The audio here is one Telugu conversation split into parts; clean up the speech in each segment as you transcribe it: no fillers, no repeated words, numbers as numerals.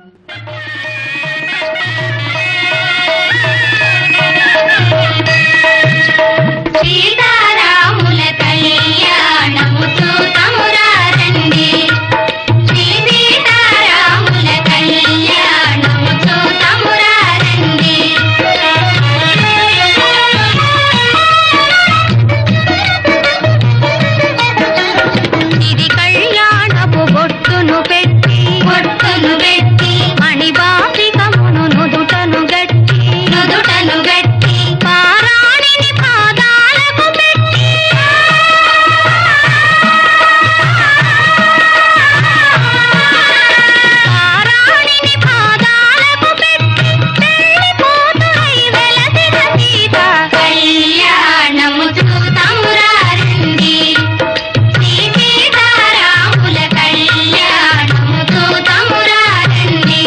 సీతారాముల కళ్యాణము చూతమురా రండి, శ్రీ సీతారాముల కళ్యాణము చూతమురా రండి. ఇది కళ్యాణపు బొట్టును పెట్టి మణిబాపికమును నుదుటను గట్టి పారాణిని పాదాలకు పెట్టి పెళ్లి కూతురై వెలసిన సీత కళ్యాణము చూతమురా రండి, శ్రీ సీతారాముల కళ్యాణము చూతమురా రండి.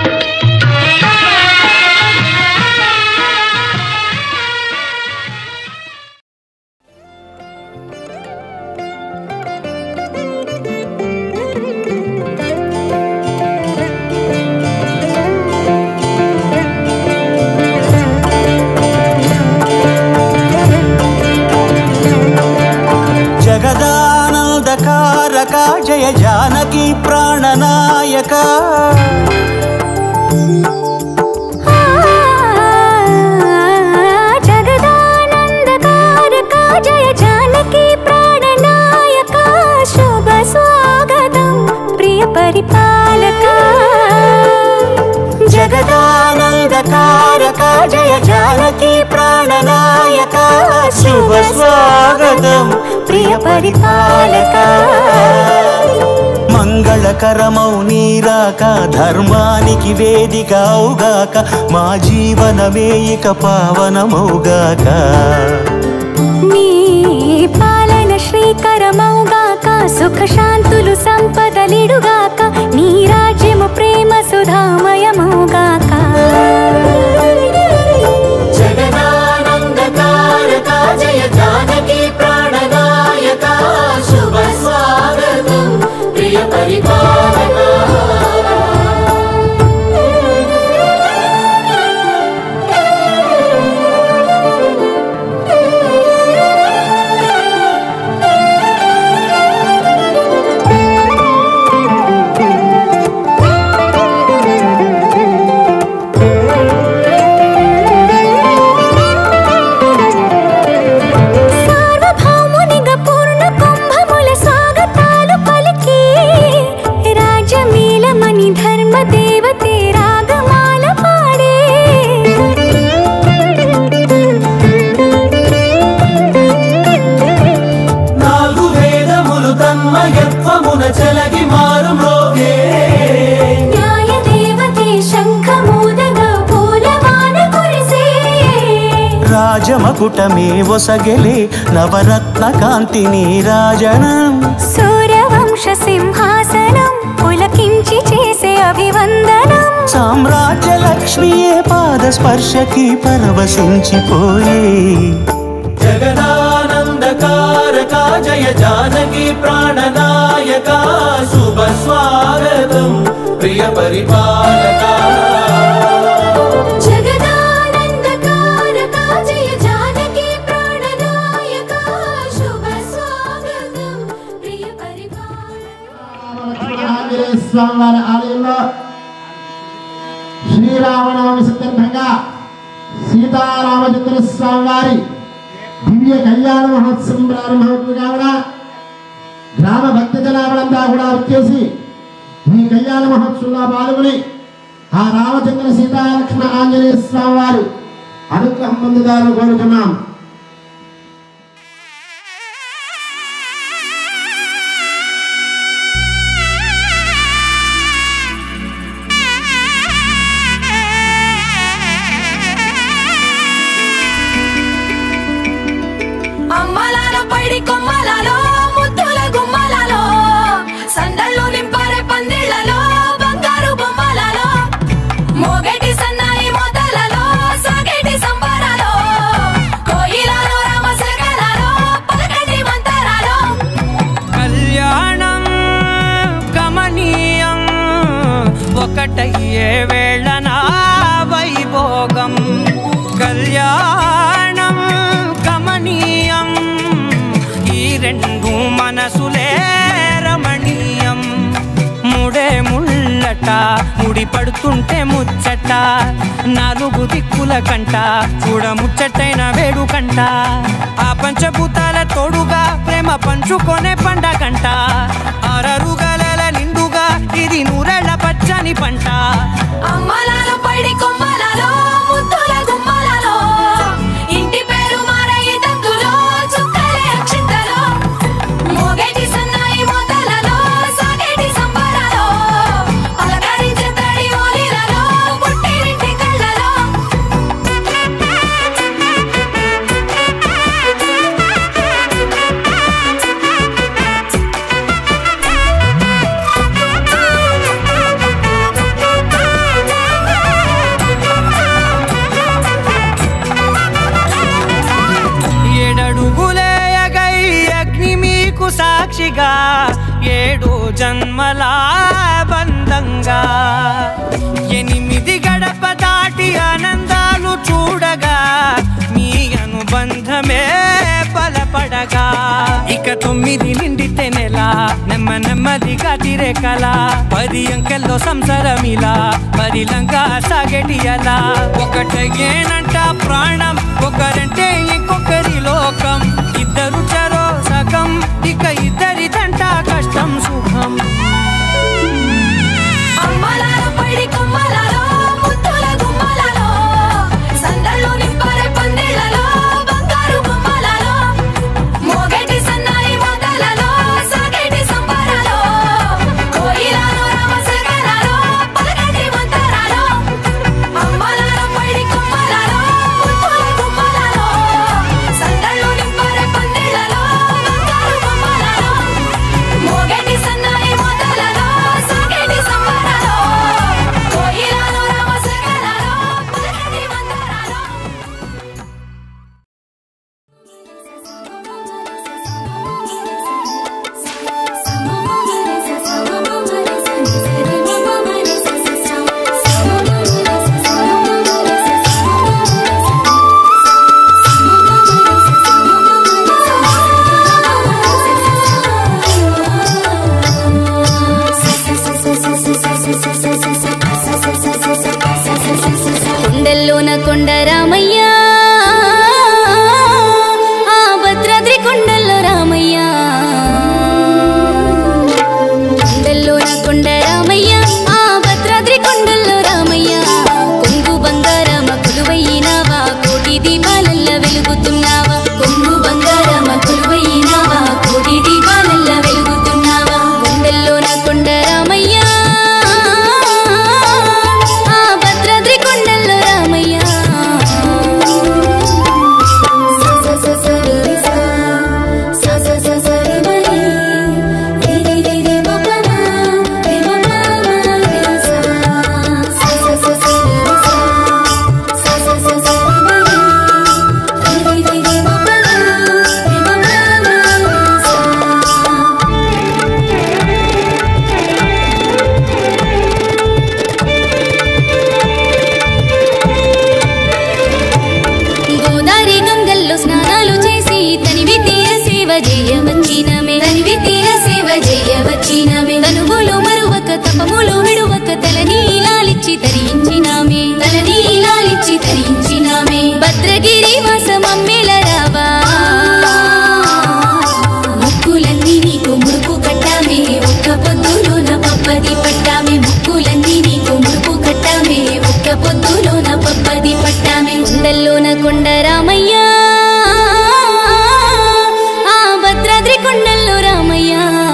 జగదానందకారక జయ జానకి ప్రాణనాయక జగదానందకారక జయ జానకి ప్రాణనాయక శుభ స్వాగతం ప్రియ పరిపాలక. జగదానందకారక జయ జానకి ప్రాణనాయక శుభ స్వాగతం ప్రియ పరిపాలక. మంగళకరమౌ నీరాక ధర్మానికి వేదిక అవుగాక మా జీవనమే ఇక పావనమౌగాక. నీ పాలన శ్రీకరమౌగాక సుఖ శాంతులు సంపదలిడుగాక నీ రాజ్యము ప్రేమ సుధామయమౌగాక. జగదానందకారక జయ జానకి ప్రాణనాయక శుభ స్వాగతం ప్రియ పరిపాలక. సార్వభౌమునిగా పూర్ణ కుంభముల స్వాగతాలు పలికి రాజమేళమణి ధర్మ దేవతే రాగమాల పాడే. నాలుగు వేదములు తన్మయత్వమున చెలగి మారు మ్రోగే. న్యాయ దేవతే శంఖమూదగా పూలవాన కురిసే. రాజమకుటమే ఒసగెలే నవరత్న కాంతి నీరాజనం. సూర్యవంశ సింహాసనం పులకించి చేసే అభివందనం. సామ్రాజ్య లక్ష్మియే పాద స్పర్శకి పరవశించిపోయే. జగదానందకారక జయ జానకి ప్రాణనాయక శుభ స్వాగతం ప్రియ పరిపాలక. జగదానందకారక జయ జానకి ప్రాణనాయక శుభ స్వాగతం ప్రియ పరిపాలక. ఆంజనేయ స్వామి వారి ఆలయంలో శ్రీరామనవమి సందర్భంగా సీతారామచంద్ర స్వామి వారి దివ్య కళ్యాణ మహోత్సవం ప్రారంభమవుతుంది కావున గ్రామ భక్త జనాభలంతా కూడా వచ్చేసి ఈ కళ్యాణ మహోత్సవంలో పాల్గొని ఆ రామచంద్ర సీతాలక్ష్మణ ఆంజనేయ స్వామి వారి అనుగ్రహం పొందుతారని కోరుతున్నాం. అమ్మలాల పైడి కొమ్మలలో ముద్దుల గుమ్మలలో సందళ్ళు నింపరే పందిళ్లలో బంగారు బొమ్మలలో మోగటి సన్నాయి మోతలలో సాగేటి సంబరాలో కోయి ఒకటయ్యే వేళన వైభోగం కళ్యాణం కమనీయం ఈ రెండు మనసులే రమణీయం ముడే ముళ్ళట ముడి పడుతుంటే ముచ్చట నాలుగు దిక్కుల కంట చూడ ముచ్చటైన వేడుకంట ఆ పంచభూతాల తోడుగా ప్రేమ పంచుకొనే పండగంట ఆరరుగల నిండుగా ఇది నూరెళ్ళ పచ్చని పంట అమ్మలాలో పైడి కొమ్మలలో ముద్దుల గుమ్మలలో ఇంటి పేరు మారయ్య తందులో చుక్కలే అక్షింతలో మోగేటి సన్నాయి మోతలలో సాగేటి సంబరాలో అలకరించే తడి ఓలిలలో పుట్టినింటి కళ్ళలో ఏడడుగులేయగై అగ్ని మీకు సాక్షిగా 7 జన్మల బంధంగా 8 గడప దాటి ఆనందాలు చూడగా మీ అనుబంధమే బలపడగా ఇక 9 నిండితే నెల నెమ్మదిగా తిరే కల 10 అంకెల్లో సంసారమిలా పరిలంగా సాగేటి అలా ఒకటేనంట ప్రాణం ఒకరంటే ఇంకొకరి లోకం ఇద్దరు చరో సగం ఇక ఇద్దరిదంట కష్టం సుఖం అమ్మలాలో పైడి కొమ్మలలో ముద్దుల గుమ్మలలో సందళ్ళు నింపరే పందిళ్ళలో బంగారు బొమ్మలలో మోగేటి సన్నాయి మోతలలో సాగేటి సంబరాలో కోయిలలో రామసగనాలో పలకటి మంతరాలో అమ్మలాలో పైడి కొమ్మలలో ముద్దుల గుమ్మలలో సందళ్ళు నింపరే పందిళ్ళలో బంగారు బొమ్మలలో మోగేటి సన్నాయి మోతలలో సాగేటి సంబరాలో కోయిలలో రామసగనాలో పలకటి మంతరాలో కొండల్లోన కొండ రామయ్య ఆ భద్రాద్రి కొండల్లో రామయ్య కొండల్లోన కొండ రామయ్య ఆ భద్రాద్రి కొండల్లో రామయ్య కొంగు బంగారమ కొలువైనావా కోటి దీపాలల్ల వెలుగుతున్నావా కొంగు బంగారమ కొలువైనావా కోటి దీపాలల్ల వెలుగుతున్నావా కొండల్లోన కొండ రామయ్య ఆ భద్రాద్రి కొండల్లో రామయ్య గోదారి గంగల్లో స్నానాలు చేసి తనివి తీర సేవ చేయవచ్చినమే తనివి తీర సేవ చేయవచ్చినమే తనువులు మరువక తపములు విడువక తలనీలాలిచ్చి తరించినామే తలనీలాలిచ్చి తరించినామే భద్రగిరి వాసమమ్మేల రావా ముక్కులన్నీ నీకు ముడుపు కట్టామే ఒక్క పొద్దులోన పప్పది పట్టామే ముక్కులన్నీ నీకు ముడుపు కట్టామే ఒక్క పొద్దులోన పప్పది పట్టామే కొండల్లోన కొండ రామయ్య ఆ భద్రాద్రి కొండల్లో రామయ్య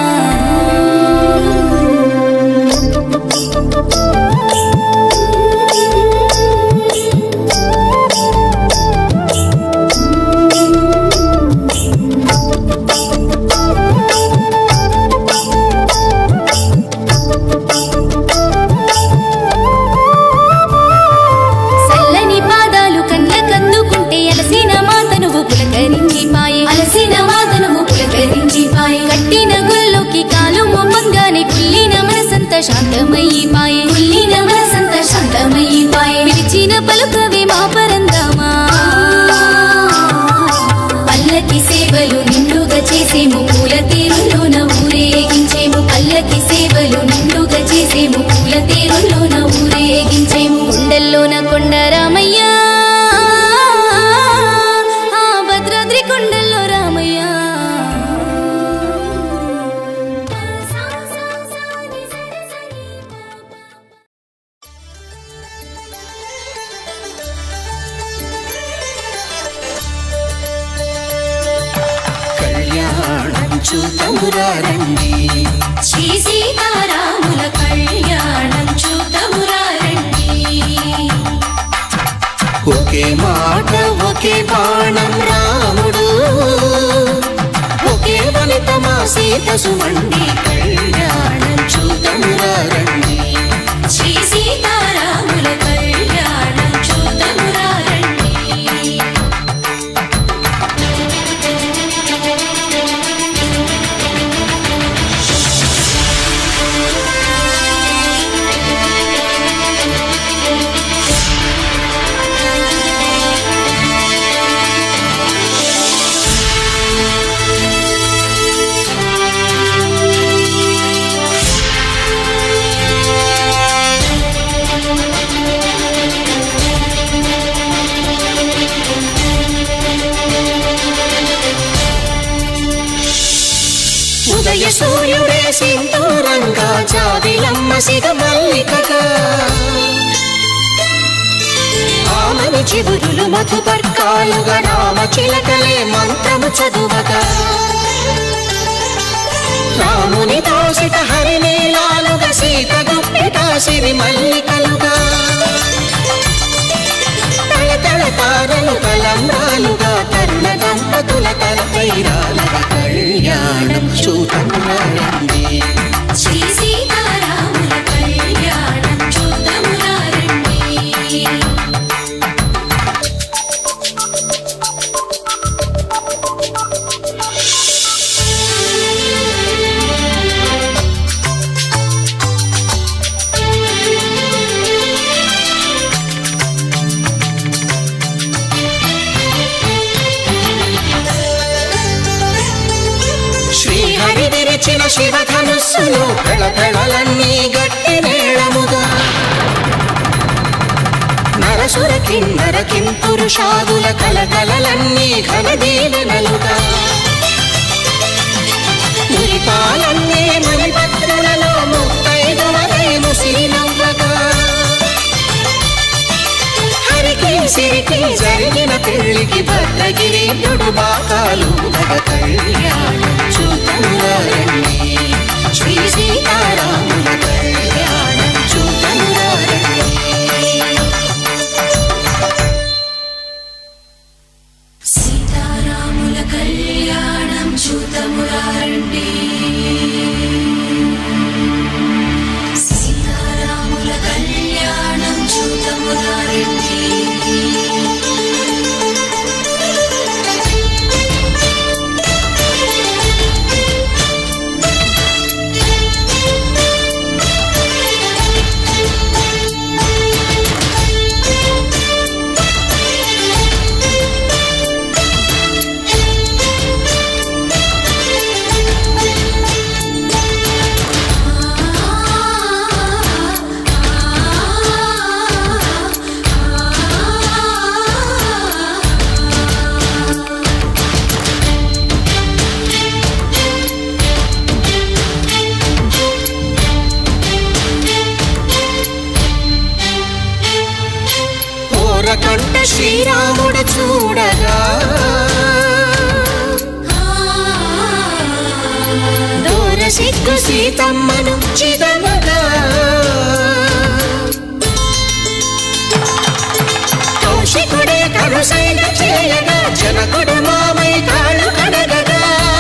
సల్లని పాదాలు కళ్ళ కందుకుంటే అలసిన మాతనువు పులకరించి పాయే అలసిన మాతనువు పులకరించి పాయే కట్టిన గుల్లోకి కాలు మొమ్మంగానే కుల్లిన మనసంత శాంతమయ్యి పాయే కుల్లిన చూతమురారండి శ్రీ సీతారాముల కళ్యాణం చూతమురారండి ఒకే మాట ఒకే బాణం రాముడు ఒకే వనిత మా సీత సుమండి కళ్యాణం చూతమురారండి శ్రీ సీతారాముల కళ్యాణం చూతమురారండి ఉదయ సూర్యుడే సింధూరంగా జాబిలమ్మ సిగ మల్లికగా ఆమని చిగురులు మధుపర్కాలుగా రామ చిలకలే మంత్రము చదువగా రాముని దోసిట హరినీలాలుగా సీత గుప్పిట సిరి మల్లికలుగా తళతళ తారలు కలంబ్రాలుగా తరుణ దంపతుల తలపైరాలుగా కళ్యాణం చూతమురారండి శ్రీ సీతారాముల కళ్యాణం చూతమురారండి శ్రీహరి విరిచిన శివధనుస్సులో కళకళలన్నీ గట్టి మేళముగా నరసుర కిన్నర కింపురుషాదుల కలకలలన్నీ ఘన దీవెనలుగా మురిపాలన్నీ మణిపత్రులలో ముత్తైదువలై ముసిరి నవ్వగా హరికి సిరికి జరిగిన పెళ్లికి భద్రగిరీయుడు బాకాలు కళ్యాణం చూతమురారండి శ్రీ సీతారాముల కళ్యాణం చూతమురారండి సీతారాముల కళ్యాణం చూతమురారండి సీతారాముల కళ్యాణం చూతమురారండి కంట శ్రీరాముడు చూడగా దూర సిగ్గు సీతమ్మను చిదమగా కౌశికుడే కరుసైన చేయగా జనకుడు మామై కాళ్ళు కడగగా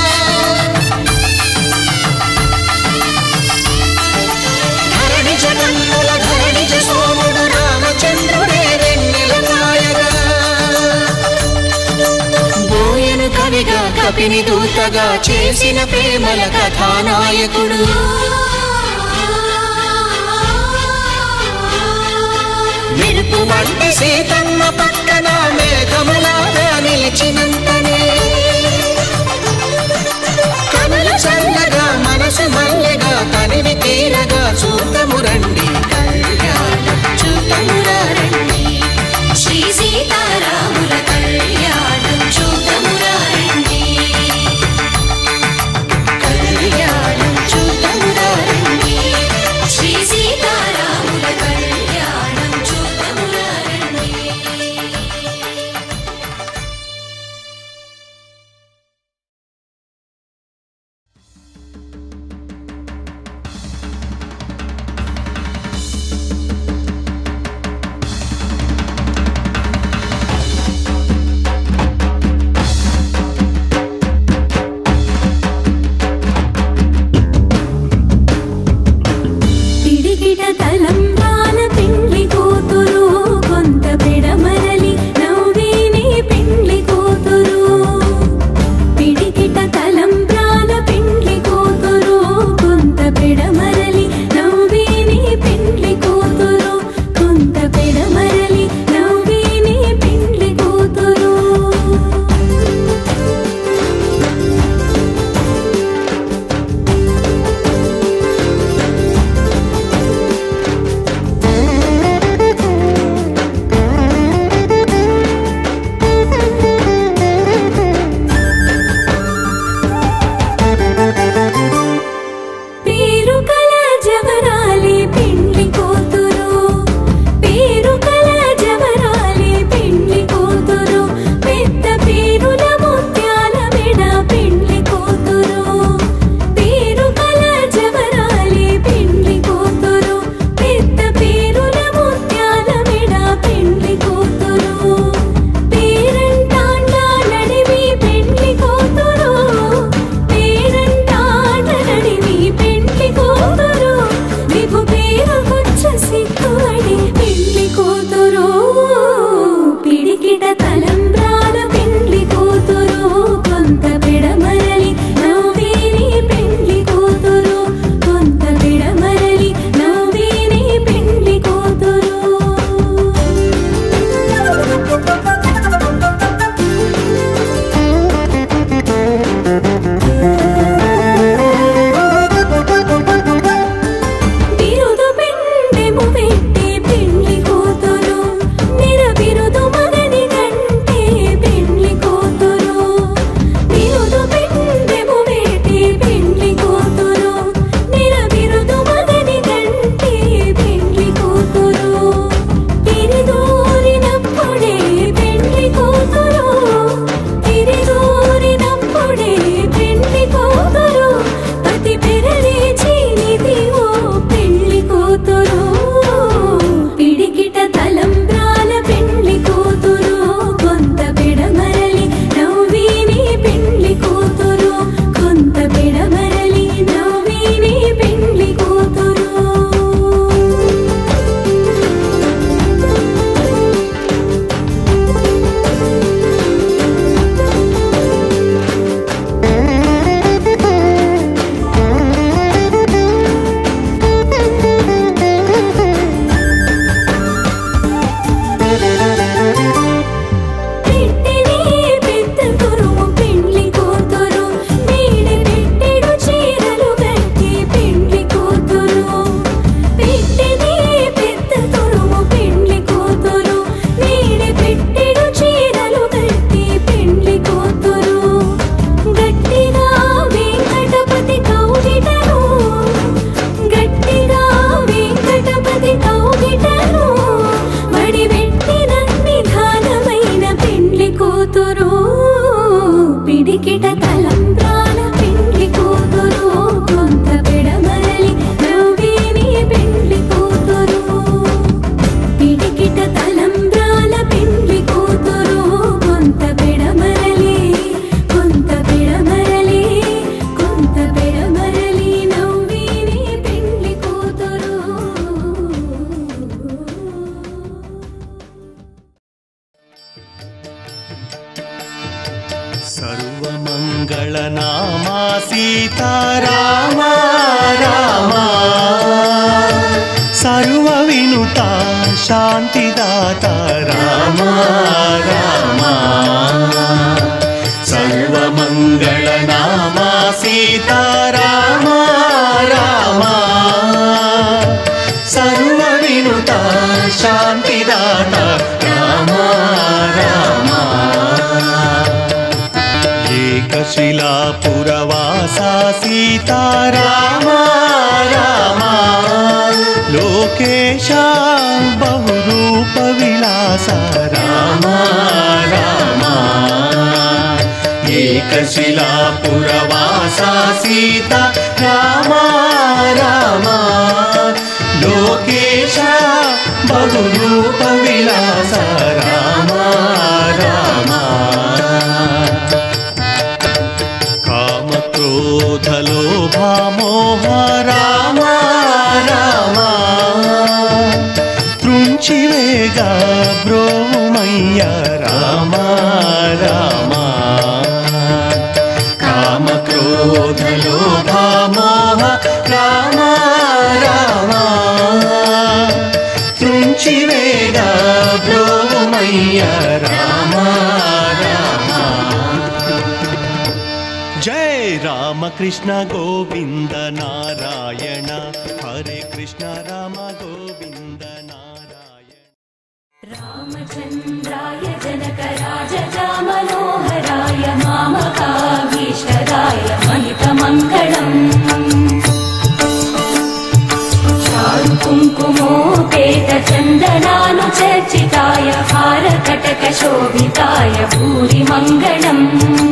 ధరణి జగన్నుల ధరణిజ సోముడు రామచంద్రుడే కవిగా కపిని దూతగా చేసిన ప్రేమల కథానాయకుడు మెరుపు వంటి సీతమ్మ పక్కన మేఘములాగా నిలిచినంతనే కనుల చల్లగా మనసు మల్లెగా తనివి తీరగా చూతమురండి కళ్యాణం చూతమురారండి శ్రీ సీతారాముల కళ్యాణం చూతమురారండి కళ్యాణం చూతమురారండి శ్రీ సీతారాముల కళ్యాణం सर्वमङ्गलनामा सीताराम राम सर्वविनुता शान्तिदाता राम राम सर्वमङ्गलनामा सीताराम राम सर्वविनुता शान्तिदाता राम राम एकशिलापुरवासा सीताराम राम लोकेशा बहुरूपविलासा राम राम एकशिलापुरवासा सीता राम राम लोकेशा बहुरूपविलासा राम राम कामक्रोधलोभामोह राम राम तृञ्चिवेग ब्रोमय्य राम राम कामक्रोधलोभामोह राम राम तृञ्चिवेग ब्रोमय्य राम राम जय राम कृष्ण गोविंद नारायण हरे कृष्ण राम गोविंद नारायण रामचन्द्राय जनकराजजा मनोहराय मामकाभीष्टदाय महितमङ्गलम् चारुकुङ्कुमोपेतचन्दनानुचर्चिताय हारकटकशोभिताय भूरिमङ्गलम्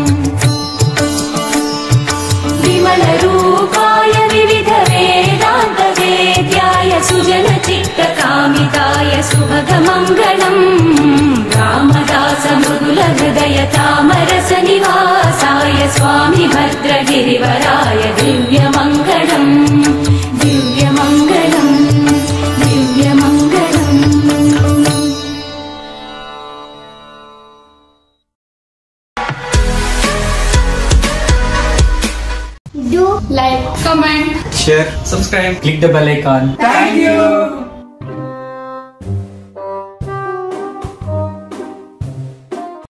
विमलरूपाय विविधवेदान्तवेद्याय सुजनचित्तकामिताय सुभगमङ्गलम् रामदासमृदुलहृदय तामरसनिवासाय स्वामि भद्रगिरिवराय दिव्यमङ्गलम् दिव्यमङ्गलम् दिव्यमङ्गलम् Do like, comment, share, subscribe, click the bell icon. Thank you.